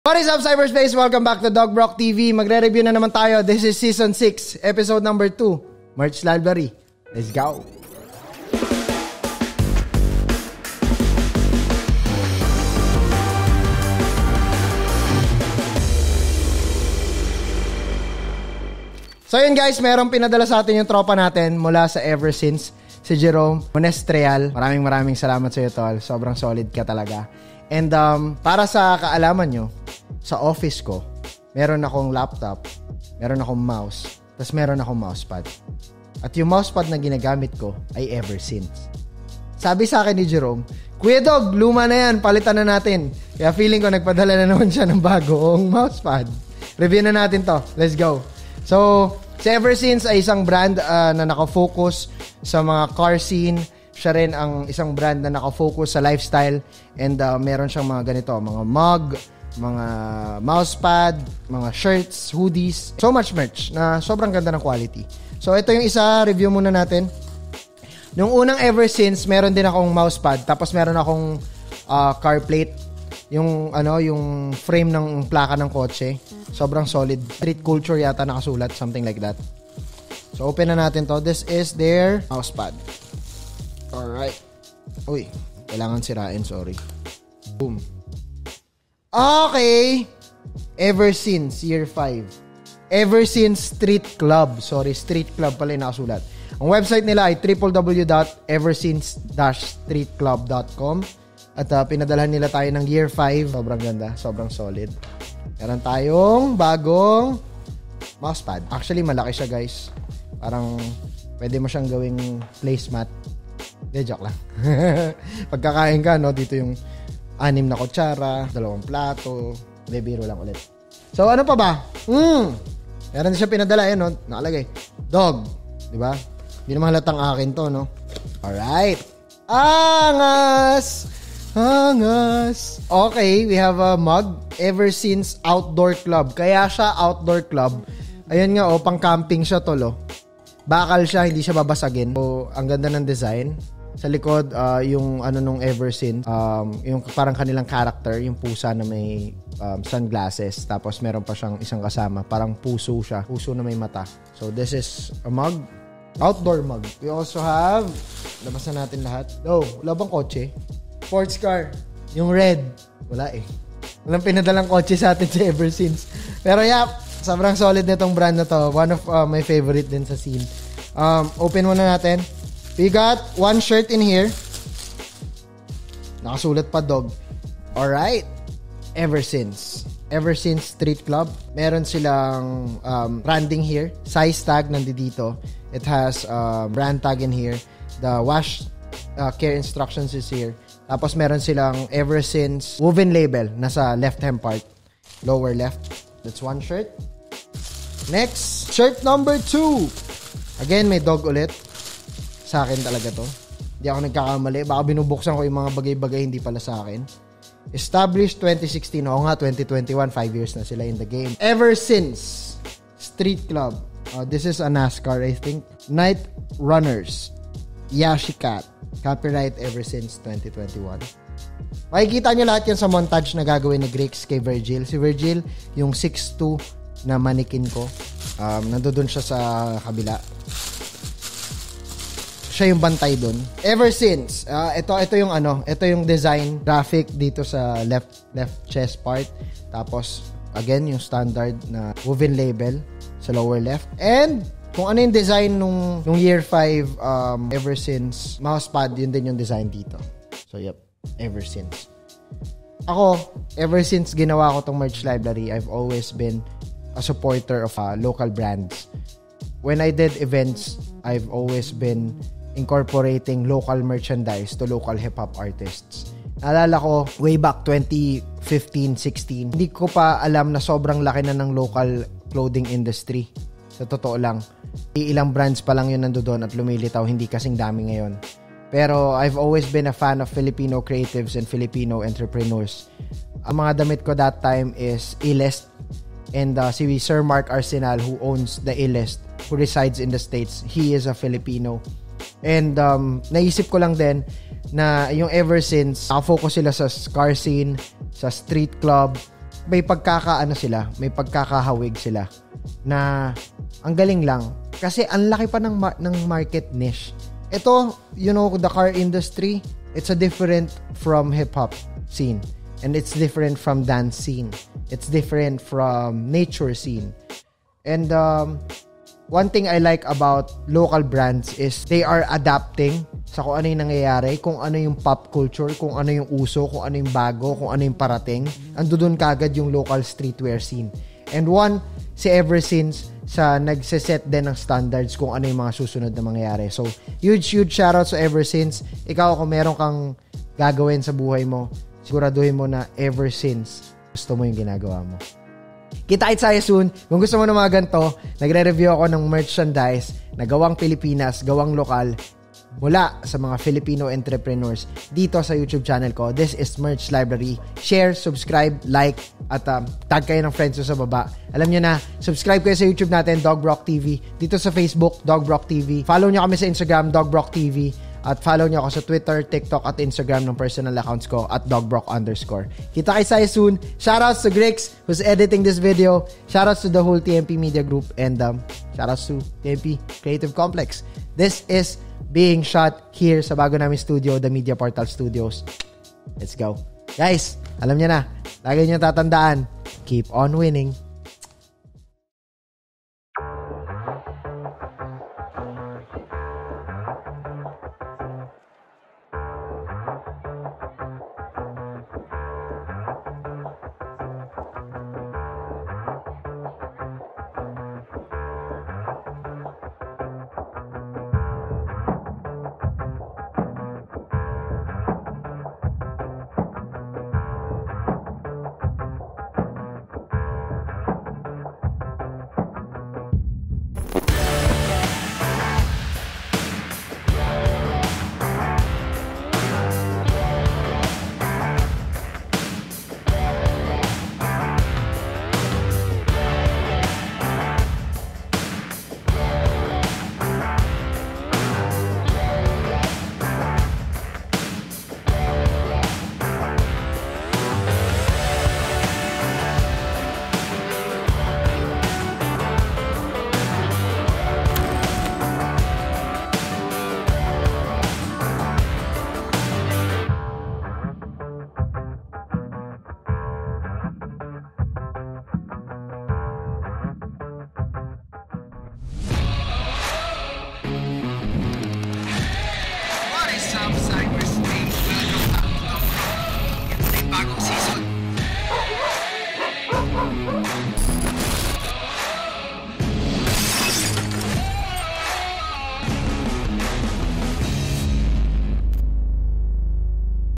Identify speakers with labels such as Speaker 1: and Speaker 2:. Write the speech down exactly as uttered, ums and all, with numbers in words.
Speaker 1: What is up, cyberspace? Welcome back to Dog Brock T V. Magre-review na naman tayo. This is Season six, Episode number two, Merch Library. Let's go! So yun guys, merong pinadala sa atin yung tropa natin mula sa Ever Since, si Jerome Monestreal. Maraming maraming salamat sa iyo, tol. Sobrang solid ka talaga. And um, para sa kaalaman nyo, sa office ko, meron akong laptop, meron akong mouse, tapos meron akong mousepad. At yung mousepad na ginagamit ko ay Ever Since. Sabi sa akin ni Jerome, Kuya Dog, luma na yan, palitan na natin. Kaya feeling ko nagpadala na naman siya ng bagong mousepad. Review na natin to. Let's go. So, si Ever Since ay isang brand uh, na nakafocus sa mga car scene. Siya rin ang isang brand na nakafocus sa lifestyle. And uh, meron siyang mga ganito, mga mug, mga mousepad, mga shirts, hoodies. So much merch na sobrang ganda ng quality. So, ito yung isa, review muna natin. Nung unang Ever Since, meron din akong mousepad. Tapos meron akong uh, car plate. Yung, ano, yung frame ng plaka ng kotse. Sobrang solid. Street culture yata nakasulat. Something like that. So, open na natin to. This is their mousepad. Alright. Uy, kailangan sirain. Sorry. Boom. Okay. Ever Since, year five. Ever Since Street Club. Sorry, Street Club pala yung nakasulat. Ang website nila ay w w w dot eversince dash street club dot com. At uh, pinadalhan nila tayo ng year five. Sobrang ganda. Sobrang solid. Meron tayong bagong mousepad. Actually, malaki siya, guys. Parang pwede mo siyang gawing placemat. De, joke lang. Pagkakain ka, no? Dito yung anim na kutsara, dalawang plato. De, biro lang ulit. So, ano pa ba? Hmm. Meron siya pinadala. Yan, no? Nakalagay. Dog. Diba? Hindi naman halatang akin to, no? Alright. Angas! Angas. Okay, we have a mug. Ever Since Outdoor Club. Kaya siya Outdoor Club. Ayan nga, oh, pang camping siya, tolo. Bakal siya, hindi siya babasagin. So, ang ganda ng design. Sa likod, uh, yung ano nung Ever Since, um, yung parang kanilang character, yung pusa na may um, sunglasses. Tapos meron pa siyang isang kasama. Parang puso siya. Puso na may mata. So, this is a mug. Outdoor mug. We also have, labas na natin lahat. Oh, wala bang kotse? Sports car. Yung red. Wala eh. Walang pinadalang kotse sa atin sa Ever Since. Pero yeah, sobrang solid nitong brand na to. One of uh, my favorite din sa scene. Um, open muna natin. We got one shirt in here. Nakasulat pa, dog. Alright. Ever Since. Ever Since Street Club. Meron silang um, branding here. Size tag nandito. It has uh, brand tag in here. The wash uh, care instructions is here. Tapos meron silang Ever Since woven label nasa left-hand part. Lower left. That's one shirt. Next, shirt number two. Again, may dog ulit. Sa akin talaga to. Hindi ako nagkakamali. Baka binubuksan ko yung mga bagay-bagay, hindi pala sa akin. Established twenty sixteen. Oo nga, twenty twenty-one. Five years na sila in the game. Ever Since Street Club. Uh, this is a NASCAR, I think. Night Runners. Yashicat. Copyright Ever Since twenty twenty-one. Makikita nyo lahat yan sa montage na gagawin ni Grix kay Virgil. Si Virgil, yung six two na mannequin ko. Um, nandoon siya sa kabila. Siya yung bantay doon. Ever Since, uh, ito ito yung ano, ito yung design graphic dito sa left left chest part. Tapos again, yung standard na woven label sa lower left. And kung ano yung design nung, nung year five um, Ever Since mousepad, yun din yung design dito. So yep, Ever Since. Ako, ever since ginawa ko tong merch library, I've always been a supporter of uh, local brands. When I did events, I've always been incorporating local merchandise to local hip-hop artists. Naalala ko, way back twenty fifteen sixteen, hindi ko pa alam na sobrang laki na ng local clothing industry. Sa totoo lang. Ilang brands pa lang yun nandoon at lumilitaw, hindi kasing dami ngayon. Pero I've always been a fan of Filipino creatives and Filipino entrepreneurs. Ang mga damit ko that time is Illest. And uh, si Sir Mark Arsenal, who owns the Illest, who resides in the States, he is a Filipino. And um, naisip ko lang din na yung Ever Since, nakafocus sila sa car scene, sa street club, may pagkakaano sila, may pagkakahawig sila na ang galing lang kasi ang laki pa ng ma- ng market niche. Ito, you know, the car industry, it's a different from hip hop scene, and it's different from dance scene. It's different from nature scene. And um one thing I like about local brands is they are adapting sa kung ano yung nangyayari, kung ano yung pop culture, kung ano yung uso, kung ano yung bago, kung ano yung parating. Ando dun kagad yung local streetwear scene. And one, si Ever Since sa nagsiset din ng standards kung ano yung mga susunod na mangyayari. So, huge, huge shoutout sa Ever Since. Ikaw, kung meron kang gagawin sa buhay mo, siguraduhin mo na Ever Since gusto mo yung ginagawa mo. Kita-kits tayo soon. Kung gusto mo ng mga ganito, nagre-review ako ng merchandise na gawang Pilipinas, gawang lokal, mula sa mga Filipino entrepreneurs dito sa YouTube channel ko. This is Merch Library. Share, subscribe, like, at um, tag kayo ng friends sa baba. Alam nyo na, subscribe kayo sa YouTube natin, Dog Brock T V. Dito sa Facebook, Dog Brock T V. Follow nyo kami sa Instagram, Dog Brock T V. At follow nyo ako sa Twitter, TikTok, at Instagram ng personal accounts ko at dogbrock underscore. Kita kayo tayo soon. Shoutouts to Grix who's editing this video. Shoutouts to the whole T M P Media Group. And um, shoutouts to T M P Creative Complex. This is being shot here sa bago namin studio, the Media Portal Studios. Let's go. Guys, alam nyo na. Lagi nyo tatandaan. Keep on winning.